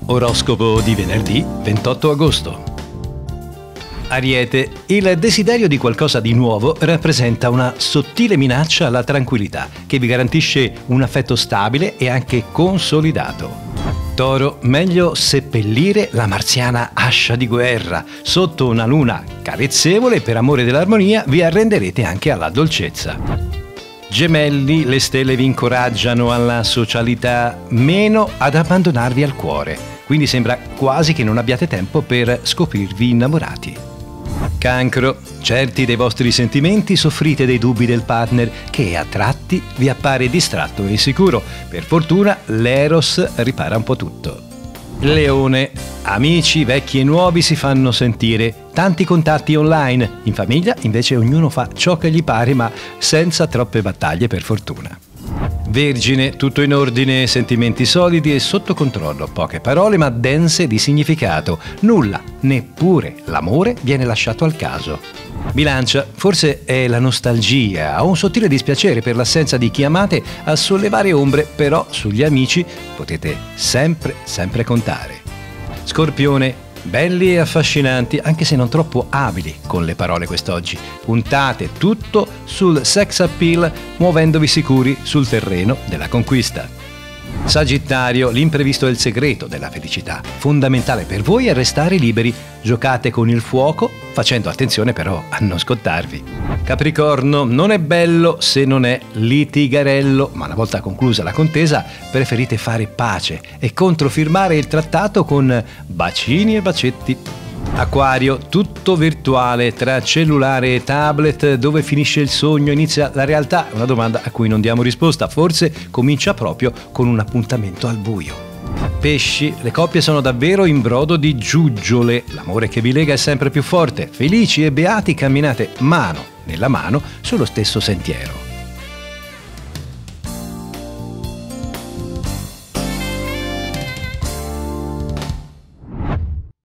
Oroscopo di venerdì 28 agosto. Ariete, il desiderio di qualcosa di nuovo rappresenta una sottile minaccia alla tranquillità che vi garantisce un affetto stabile e anche consolidato. Toro, meglio seppellire la marziana ascia di guerra. Sotto una luna carezzevole, per amore dell'armonia, vi arrenderete anche alla dolcezza. Gemelli, le stelle vi incoraggiano alla socialità, meno ad abbandonarvi al cuore. Quindi sembra quasi che non abbiate tempo per scoprirvi innamorati. Cancro, certi dei vostri sentimenti, soffrite dei dubbi del partner che a tratti vi appare distratto e insicuro. Per fortuna l'Eros ripara un po' tutto. Leone, amici vecchi e nuovi si fanno sentire, tanti contatti online. In famiglia invece ognuno fa ciò che gli pare, ma senza troppe battaglie, per fortuna. Vergine, tutto in ordine, sentimenti solidi e sotto controllo, poche parole ma dense di significato. Nulla, neppure l'amore, viene lasciato al caso. Bilancia, forse è la nostalgia o un sottile dispiacere per l'assenza di chi amate a sollevare ombre, però sugli amici potete sempre contare. Scorpione, belli e affascinanti, anche se non troppo abili con le parole quest'oggi. Puntate tutto sul sex appeal, muovendovi sicuri sul terreno della conquista. Sagittario, l'imprevisto è il segreto della felicità. Fondamentale per voi è restare liberi. Giocate con il fuoco, facendo attenzione però a non scottarvi. Capricorno, non è bello se non è litigarello, ma una volta conclusa la contesa preferite fare pace e controfirmare il trattato con bacini e bacetti. Acquario, tutto virtuale, tra cellulare e tablet, dove finisce il sogno, inizia la realtà? Una domanda a cui non diamo risposta, forse comincia proprio con un appuntamento al buio. Pesci, le coppie sono davvero in brodo di giuggiole, l'amore che vi lega è sempre più forte, felici e beati camminate mano nella mano sullo stesso sentiero.